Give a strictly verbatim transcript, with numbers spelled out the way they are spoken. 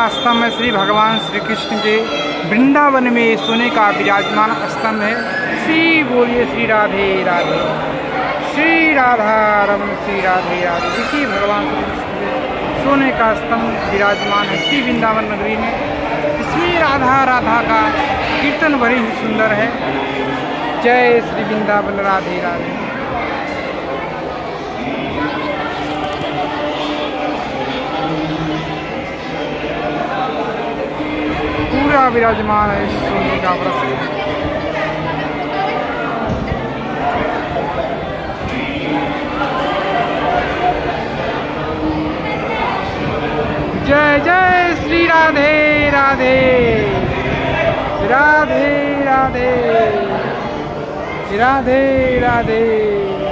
का स्तंभ है श्री भगवान श्री कृष्ण के वृंदावन में सोने का विराजमान स्तंभ है। श्री बोलिए श्री राधे राधे, श्री राधा रमन श्री राधे राधे। देखिए भगवान श्री कृष्ण के सोने का स्तंभ विराजमान है श्री वृंदावन नगरी में। इसमें राधा राधा का कीर्तन बड़ी ही सुंदर है। जय श्री वृंदावन राधे राधे। पूरा विराजमान है सोने का वृक्ष। जय जय श्री राधे राधे, राधे राधे, राधे राधे।